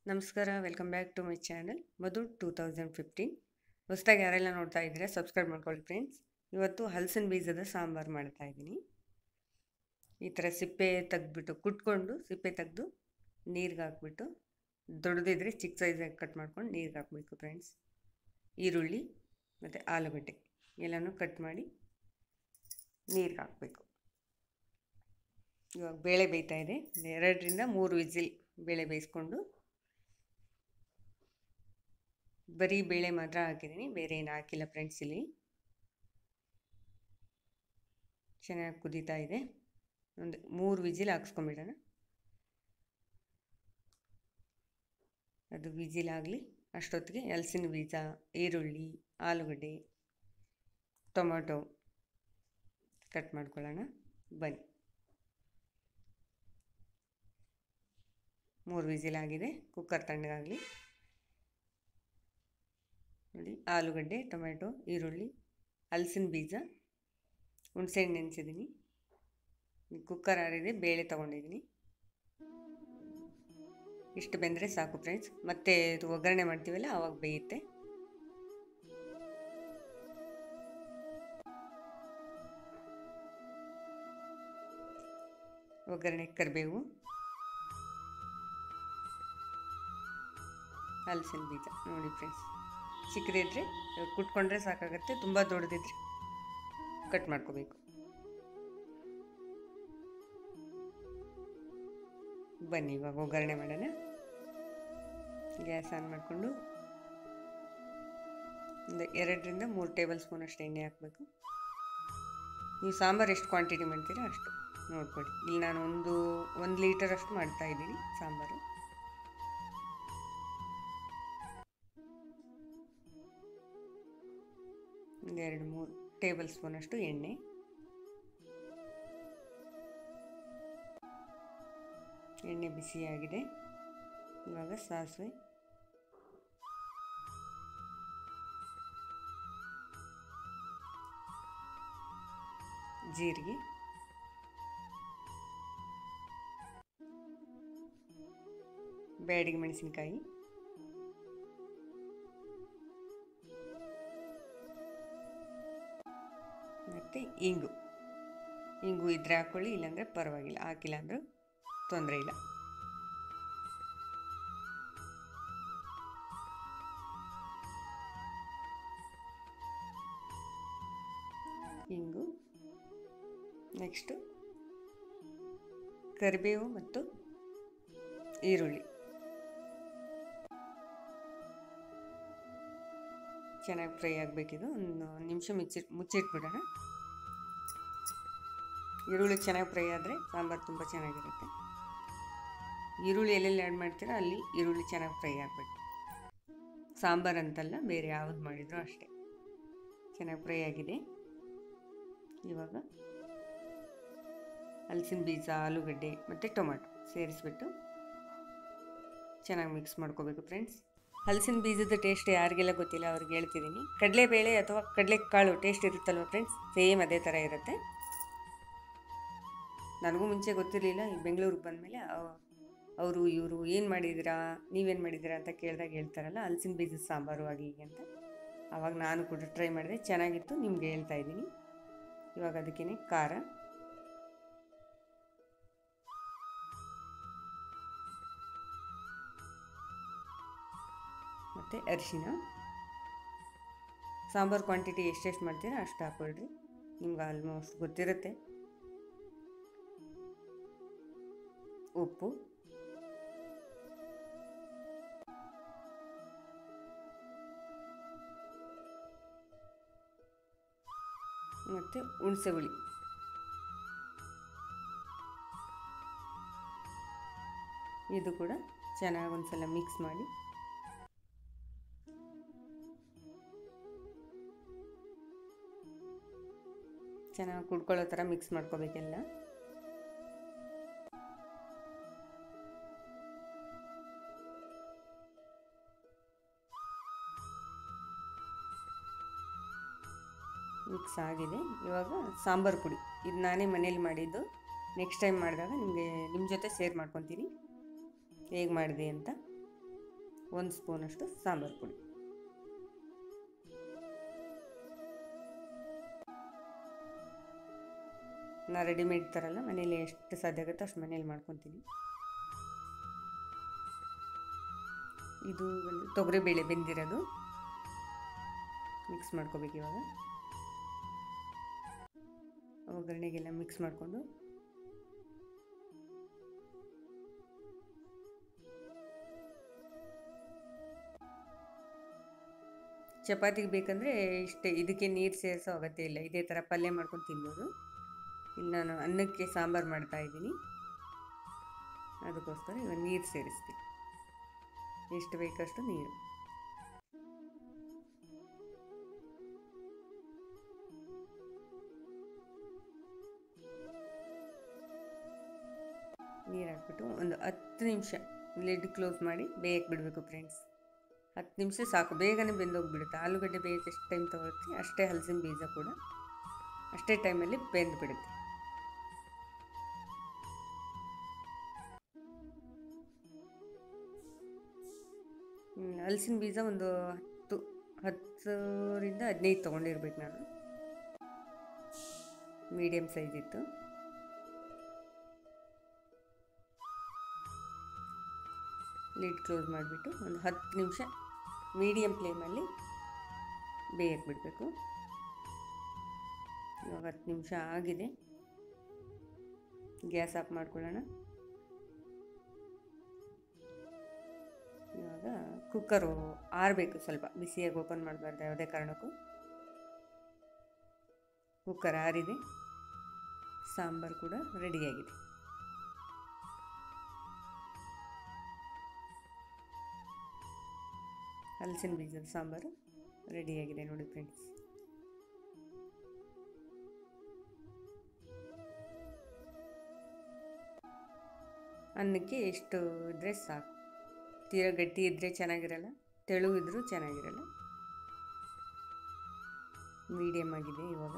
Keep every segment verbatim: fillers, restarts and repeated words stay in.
ನಮಸ್ಕಾರ, welcome back to my channel Madhu two thousand fifteen. ಹೊಸದಾಗಿ ಯಾರೆಲ್ಲ ನೋಡ್ತಾ ಇದ್ದೀರಾ ಸಬ್ಸ್ಕ್ರೈಬ್ ಮಾಡ್ಕೊಳ್ಳಿ ಫ್ರೆಂಡ್ಸ್. ಇವತ್ತು ಹಲಸಿನ ಬೀಜದ ಸಾಂಬಾರು ಮಾಡ್ತಾ ಇದ್ದೀನಿ. ಈ ಥರ ಸಿಪ್ಪೆ ತೆಗೆದ್ಬಿಟ್ಟು ಕುಟ್ಕೊಂಡು ಸಿಪ್ಪೆ ತೆಗೆದು ನೀರಿಗೆ ಹಾಕ್ಬಿಟ್ಟು, ದೊಡ್ಡದಿದ್ರೆ ಚಿಕ್ಕ ಸೈಜಾಗಿ ಕಟ್ ಮಾಡ್ಕೊಂಡು ನೀರಿಗೆ ಹಾಕಬೇಕು ಫ್ರೆಂಡ್ಸ್. ಈರುಳ್ಳಿ ಮತ್ತು ಆಲೂಗಡ್ಡೆ ಎಲ್ಲನೂ ಕಟ್ ಮಾಡಿ ನೀರಿಗೆ ಹಾಕಬೇಕು. ಇವಾಗ ಬೇಳೆ ಬೇಯ್ತಾ ಇದೆ. ಎರಡರಿಂದ ಮೂರು ವಿಸಿಲ್ ಬೇಳೆ ಬೇಯಿಸ್ಕೊಂಡು, ಬರೀ ಬೇಳೆ ಮಾತ್ರ ಹಾಕಿದ್ದೀನಿ, ಬೇರೆ ಏನು ಹಾಕಿಲ್ಲ ಫ್ರೆಂಡ್ಸ್. ಇಲ್ಲಿ ಚೆನ್ನಾಗಿ ಕುದೀತಾ ಇದೆ. ಒಂದು ಮೂರು ವಿಜಿಲ್ ಹಾಕ್ಸ್ಕೊಂಬಿಡೋಣ. ಅದು ವಿಜಿಲ್ ಆಗಲಿ ಅಷ್ಟೊತ್ತಿಗೆ ಹಲಸಿನ ಬೀಜ, ಈರುಳ್ಳಿ, ಆಲೂಗಡ್ಡೆ, ಟೊಮೊಟೊ ಕಟ್ ಮಾಡ್ಕೊಳ್ಳೋಣ. ಬನ್ನಿ. ಮೂರು ವಿಜಿಲ್ ಆಗಿದೆ, ಕುಕ್ಕರ್ ತಣ್ಣಗಾಗಲಿ. ನೋಡಿ, ಆಲೂಗಡ್ಡೆ, ಟೊಮೆಟೊ, ಈರುಳ್ಳಿ, ಹಲಸಿನ ಬೀಜ, ಹುಣಸೆಹಣ್ಣು ನೆನೆಸಿದ್ದೀನಿ. ಕುಕ್ಕರ್ ಆರಿದೆ, ಬೇಳೆ ತೊಗೊಂಡಿದ್ದೀನಿ. ಇಷ್ಟು ಬೆಂದರೆ ಸಾಕು ಫ್ರೆಂಡ್ಸ್. ಮತ್ತೆ ಇದು ಒಗ್ಗರಣೆ ಮಾಡ್ತೀವಲ್ಲ ಆವಾಗ ಬೇಯುತ್ತೆ. ಒಗ್ಗರಣೆ ಕರಿಬೇವು, ಹಲಸಿನ ಬೀಜ. ನೋಡಿ ಫ್ರೆಂಡ್ಸ್, ಚಿಕ್ಕದಿದ್ರೆ ಕುಟ್ಕೊಂಡ್ರೆ ಸಾಕಾಗುತ್ತೆ, ತುಂಬ ದೊಡ್ಡದಿದ್ರೆ ಕಟ್ ಮಾಡ್ಕೋಬೇಕು. ಬನ್ನಿ ಇವಾಗ ಒಗ್ಗರಣೆ ಮಾಡೋಣ. ಗ್ಯಾಸ್ ಆನ್ ಮಾಡಿಕೊಂಡು ಒಂದು ಎರಡರಿಂದ ಮೂರು ಟೇಬಲ್ ಸ್ಪೂನ್ ಅಷ್ಟು ಎಣ್ಣೆ ಹಾಕಬೇಕು. ನೀವು ಸಾಂಬಾರು ಎಷ್ಟು ಕ್ವಾಂಟಿಟಿ ಮಾಡ್ತೀರಾ ಅಷ್ಟು ನೋಡ್ಕೊಳ್ಳಿ. ಇಲ್ಲಿ ನಾನು ಒಂದು ಒಂದು ಲೀಟರ್ ಅಷ್ಟು ಮಾಡ್ತಾ ಇದ್ದೀನಿ ಸಾಂಬಾರು. ಒಂದೆರಡು ಮೂರು ಟೇಬಲ್ ಸ್ಪೂನ್ ಅಷ್ಟು ಎಣ್ಣೆ. ಎಣ್ಣೆ ಬಿಸಿಯಾಗಿದೆ. ಇವಾಗ ಸಾಸಿವೆ, ಜೀರಿಗೆ, ಬ್ಯಾಡಗಿ ಮೆಣಸಿನಕಾಯಿ, ಮತ್ತು ಇಂಗು. ಇಂಗು ಇದ್ರೆ ಹಾಕ್ಕೊಳ್ಳಿ, ಇಲ್ಲಾಂದರೆ ಪರವಾಗಿಲ್ಲ, ಹಾಕಿಲ್ಲ ಅಂದರೂ ತೊಂದರೆ ಇಲ್ಲ. ಇಂಗು, ನೆಕ್ಸ್ಟು ಕರಿಬೇವು ಮತ್ತು ಈರುಳ್ಳಿ ಚೆನ್ನಾಗಿ ಫ್ರೈ ಆಗಬೇಕಿದು. ಒಂದು ನಿಮಿಷ ಮುಚ್ಚಿ ಮುಚ್ಚಿಟ್ಬಿಡೋಣ. ಈರುಳ್ಳಿ ಚೆನ್ನಾಗಿ ಫ್ರೈ ಆದರೆ ಸಾಂಬಾರು ತುಂಬ ಚೆನ್ನಾಗಿರುತ್ತೆ. ಈರುಳ್ಳಿ ಎಲ್ಲೆಲ್ಲಿ ಆ್ಯಡ್ ಮಾಡ್ತೀರೋ ಅಲ್ಲಿ ಈರುಳ್ಳಿ ಚೆನ್ನಾಗಿ ಫ್ರೈ ಆಗಬೇಕು. ಸಾಂಬಾರು ಅಂತಲ್ಲ, ಬೇರೆ ಯಾವುದು ಮಾಡಿದರೂ ಅಷ್ಟೇ. ಚೆನ್ನಾಗಿ ಫ್ರೈ ಆಗಿದೆ. ಇವಾಗ ಹಲಸಿನ ಬೀಜ, ಆಲೂಗಡ್ಡೆ ಮತ್ತು ಟೊಮೆಟೊ ಸೇರಿಸ್ಬಿಟ್ಟು ಚೆನ್ನಾಗಿ ಮಿಕ್ಸ್ ಮಾಡ್ಕೋಬೇಕು ಫ್ರೆಂಡ್ಸ್. ಹಲಸಿನ ಬೀಜದ ಟೇಸ್ಟ್ ಯಾರಿಗೆಲ್ಲ ಗೊತ್ತಿಲ್ಲ ಅವ್ರಿಗೆ ಹೇಳ್ತಿದ್ದೀನಿ. ಕಡಲೆಬೇಳೆ ಅಥವಾ ಕಡಲೆಕಾಳು ಟೇಸ್ಟ್ ಇರುತ್ತಲ್ವ ಫ್ರೆಂಡ್ಸ್, ಸೇಮ್ ಅದೇ ಥರ ಇರುತ್ತೆ. ನನಗೂ ಮುಂಚೆ ಗೊತ್ತಿರಲಿಲ್ಲ. ಈ ಬೆಂಗಳೂರಿಗೆ ಬಂದಮೇಲೆ ಅವರು ಇವರು ಏನು ಮಾಡಿದ್ದೀರಾ, ನೀವೇನು ಮಾಡಿದ್ದೀರಾ ಅಂತ ಕೇಳಿದಾಗ ಹೇಳ್ತಾರಲ್ಲ ಹಲಸಿನ ಬೀಜದ ಸಾಂಬಾರು ಆಗಿ ಹೀಗೆ ಅಂತ. ಆವಾಗ ನಾನು ಕೂಡ ಟ್ರೈ ಮಾಡಿದೆ, ಚೆನ್ನಾಗಿತ್ತು, ನಿಮಗೆ ಹೇಳ್ತಾ ಇದ್ದೀನಿ. ಇವಾಗ ಅದಕ್ಕೇ ಖಾರ, ಮತ್ತು ಅರಿಶಿನ. ಸಾಂಬಾರು ಕ್ವಾಂಟಿಟಿ ಎಷ್ಟೆಷ್ಟು ಮಾಡ್ತೀರಾ ಅಷ್ಟು ಹಾಕ್ಕೊಳ್ರಿ, ನಿಮ್ಗೆ ಆಲ್ಮೋಸ್ಟ್ ಗೊತ್ತಿರುತ್ತೆ. ಉಪ್ಪು, ಮತ್ತು ಹುಣಸೆ ಹುಳಿ. ಇದು ಕೂಡ ಚೆನ್ನಾಗಿ ಒಂದ್ಸಲ ಮಿಕ್ಸ್ ಮಾಡಿ ಚೆನ್ನಾಗಿ ಕುಡ್ಕೊಳ್ಳೋ ಥರ ಮಿಕ್ಸ್ ಮಾಡ್ಕೋಬೇಕೆಲ್ಲ. ಮಿಕ್ಸ್ ಆಗಿದೆ. ಇವಾಗ ಸಾಂಬಾರು ಪುಡಿ, ಇದು ನಾನೇ ಮನೇಲಿ ಮಾಡಿದ್ದು. ನೆಕ್ಸ್ಟ್ ಟೈಮ್ ಮಾಡಿದಾಗ ನಿಮಗೆ ನಿಮ್ಮ ಜೊತೆ ಶೇರ್ ಮಾಡ್ಕೊತೀನಿ ಹೇಗೆ ಮಾಡಿದೆ ಅಂತ. ಒಂದು ಸ್ಪೂನಷ್ಟು ಸಾಂಬಾರು ಪುಡಿ. ನಾ ರೆಡಿಮೇಡ್ ತರಲ್ಲ, ಮನೇಲಿ ಎಷ್ಟು ಸಾಧ್ಯ ಆಗುತ್ತೋ ಅಷ್ಟು ಮನೇಲಿ ಮಾಡ್ಕೊತೀನಿ. ಇದು ಒಂದು ತೊಗರಿಬೇಳೆ ಬೆಂದಿರೋದು ಮಿಕ್ಸ್ ಮಾಡ್ಕೋಬೇಕು. ಇವಾಗ ಒಗ್ಗರಣೆಗೆಲ್ಲ ಮಿಕ್ಸ್ ಮಾಡಿಕೊಂಡು ಚಪಾತಿಗೆ ಬೇಕಂದರೆ ಇಷ್ಟೇ, ಇದಕ್ಕೆ ನೀರು ಸೇರಿಸೋ ಅಗತ್ಯ ಇಲ್ಲ. ಇದೇ ಥರ ಪಲ್ಯ ಮಾಡ್ಕೊಂಡು ತಿನ್ಬೋದು. ಇಲ್ಲಿ ನಾನು ಅನ್ನಕ್ಕೆ ಸಾಂಬಾರು ಮಾಡ್ತಾಯಿದ್ದೀನಿ, ಅದಕ್ಕೋಸ್ಕರ ಇವಾಗ ನೀರು ಸೇರಿಸ್ತೀನಿ. ಎಷ್ಟು ಬೇಕಷ್ಟು ನೀರು. ನೀರು ಹಾಕ್ಬಿಟ್ಟು ಒಂದು ಹತ್ತು ನಿಮಿಷ ಲಿಡ್ ಕ್ಲೋಸ್ ಮಾಡಿ ಬೇಯಕ್ಕೆ ಬಿಡಬೇಕು ಫ್ರೆಂಡ್ಸ್. ಹತ್ತು ನಿಮಿಷ ಸಾಕು, ಬೇಗನೆ ಬೆಂದೋಗಿಬಿಡುತ್ತೆ. ಆಲೂಗಡ್ಡೆ ಬೇಯಕ್ಕೆ ಎಷ್ಟು ಟೈಮ್ ತೊಗೊಳುತ್ತೆ ಅಷ್ಟೇ ಹಲಸಿನ ಬೀಜ ಕೂಡ ಅಷ್ಟೇ ಟೈಮಲ್ಲಿ ಬೆಂದು ಬಿಡುತ್ತೆ. ಹಲಸಿನ ಬೀಜ ಒಂದು ಹತ್ತು ಹತ್ತರಿಂದ ಹದಿನೈದು ತೊಗೊಂಡಿರ್ಬೇಕು ನಾನು, ಮೀಡಿಯಮ್ ಸೈಜ್ ಇತ್ತು. ಲಿಡ್ ಕ್ಲೋಸ್ ಮಾಡಿಬಿಟ್ಟು ಒಂದು ಹತ್ತು ನಿಮಿಷ ಮೀಡಿಯಮ್ ಫ್ಲೇಮಲ್ಲಿ ಬೇಯಕ್ಕೆ ಬಿಡಬೇಕು. ಇವಾಗ ಹತ್ತು ನಿಮಿಷ ಆಗಿದೆ, ಗ್ಯಾಸ್ ಆಫ್ ಮಾಡ್ಕೊಳ್ಳೋಣ. ಇವಾಗ ಕುಕ್ಕರು ಆರಬೇಕು, ಸ್ವಲ್ಪ ಬಿಸಿಯಾಗಿ ಓಪನ್ ಮಾಡಬಾರ್ದು ಯಾವುದೇ ಕಾರಣಕ್ಕೂ. ಕುಕ್ಕರ್ ಆರಿದೆ, ಸಾಂಬಾರು ಕೂಡ ರೆಡಿಯಾಗಿದೆ. ಹಲಸಿನ ಬೀಜದ ಸಾಂಬಾರು ರೆಡಿಯಾಗಿದೆ ನೋಡಿ ಫ್ರೆಂಡ್ಸ್. ಅನ್ನಕ್ಕೆ ಎಷ್ಟು ಇದ್ದರೆ ಸಾಕು, ತೀರಾ ಗಟ್ಟಿ ಇದ್ದರೆ ಚೆನ್ನಾಗಿರಲ್ಲ, ತೆಳು ಇದ್ದರೂ ಚೆನ್ನಾಗಿರಲ್ಲ. ಮೀಡಿಯಮ್ ಆಗಿದೆ ಇವಾಗ.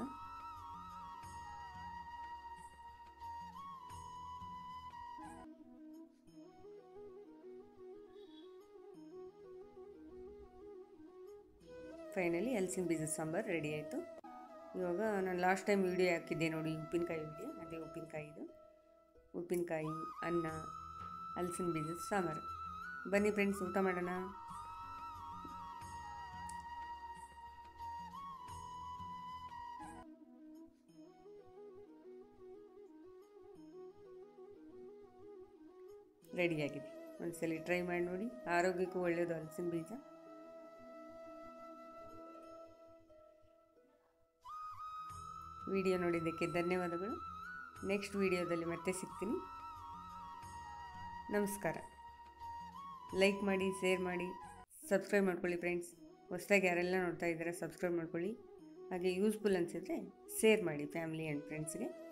ಫೈನಲಿ ಹಲಸಿನ ಬೀಜದ ಸಾಂಬಾರು ರೆಡಿ ಆಯಿತು. ಇವಾಗ ನಾನು ಲಾಸ್ಟ್ ಟೈಮ್ ವೀಡಿಯೋ ಹಾಕಿದ್ದೆ ನೋಡಿ, ಉಪ್ಪಿನಕಾಯಿ ವೀಡಿಯೋ, ಅದೇ ಉಪ್ಪಿನಕಾಯಿ ಇದು. ಉಪ್ಪಿನಕಾಯಿ, ಅನ್ನ, ಹಲಸಿನ ಬೀಜದ ಸಾಂಬಾರು. ಬನ್ನಿ ಫ್ರೆಂಡ್ಸ್, ಊಟ ಮಾಡೋಣ. ರೆಡಿಯಾಗಿದೆ, ಒಂದ್ಸಲಿ ಟ್ರೈ ಮಾಡಿ ನೋಡಿ. ಆರೋಗ್ಯಕ್ಕೂ ಒಳ್ಳೆಯದು ಹಲಸಿನ ಬೀಜ. ವಿಡಿಯೋ ನೋಡಿದ್ದಕ್ಕೆ ಧನ್ಯವಾದಗಳು. ನೆಕ್ಸ್ಟ್ ವಿಡಿಯೋದಲ್ಲಿ ಮತ್ತೆ ಸಿಗ್ತೀನಿ. ನಮಸ್ಕಾರ. ಲೈಕ್ ಮಾಡಿ, ಶೇರ್ ಮಾಡಿ, ಸಬ್ಸ್ಕ್ರೈಬ್ ಮಾಡ್ಕೊಳ್ಳಿ ಫ್ರೆಂಡ್ಸ್. ಹೊಸದಾಗಿ ಯಾರೆಲ್ಲ ನೋಡ್ತಾ ಇದ್ದಾರೆ ಸಬ್ಸ್ಕ್ರೈಬ್ ಮಾಡ್ಕೊಳ್ಳಿ. ಹಾಗೆ ಯೂಸ್ಫುಲ್ ಅನಿಸಿದರೆ ಶೇರ್ ಮಾಡಿ ಫ್ಯಾಮಿಲಿ ಆ್ಯಂಡ್ ಫ್ರೆಂಡ್ಸ್ಗೆ.